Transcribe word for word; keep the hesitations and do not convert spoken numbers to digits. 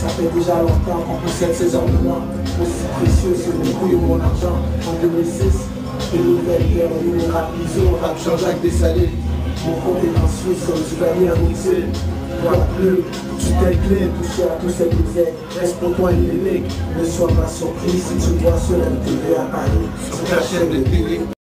Ça fait déjà longtemps qu'on possède ces hommes de moi. Aussi précieux, c'est le bruit de mon argent. En deux mille six, une nouvelle guerre, une rap Iso, rap Jean-Jacques Dessalés. Mon compte est en Suisse comme du permis à mixer. Voilà plus, tout est clé, touché à tous ces billets. Reste pour toi l'unique, ne sois pas surpris si tu vois sur la T V à Paris. C'est la chaîne de télé.